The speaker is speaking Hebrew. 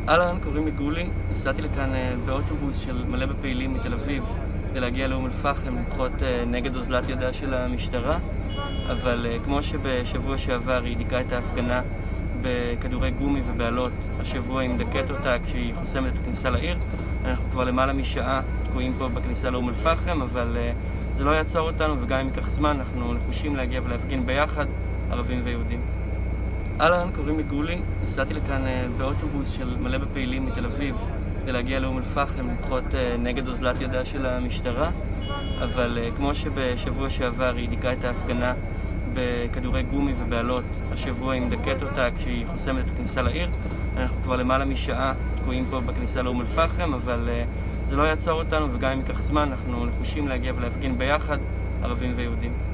אהלן, קוראים לי גולי. נסעתי לכאן באוטובוס של מלא בפעילים מתל אביב כדי להגיע לאום אל-פחם למחות נגד אוזלת ידה של המשטרה, אבל כמו שבשבוע שעבר היא דיכאה את ההפגנה בכדורי גומי ובעלות, השבוע היא מדכאת אותה כשהיא חוסמת את הכניסה לעיר. אנחנו כבר למעלה משעה תקועים פה בכניסה לאום אל-פחם, אבל זה לא יעצור אותנו, וגם אם ייקח זמן אנחנו נחושים להגיע ולהפגין ביחד, ערבים ויהודים. אהלן, קוראים לי גולי. נסעתי לכאן באוטובוס של מלא בפעילים מתל אביב כדי להגיע לאום אל-פחם למחות נגד אוזלת ידה של המשטרה, אבל כמו שבשבוע שעבר היא דיכאה את ההפגנה בכדורי גומי ובעלות, השבוע היא מדכאת אותה כשהיא חוסמת את הכניסה לעיר. אנחנו כבר למעלה משעה תקועים פה בכניסה לאום אל-פחם, אבל זה לא יעצור אותנו, וגם אם ייקח זמן אנחנו נחושים להגיע ולהפגין ביחד, ערבים ויהודים.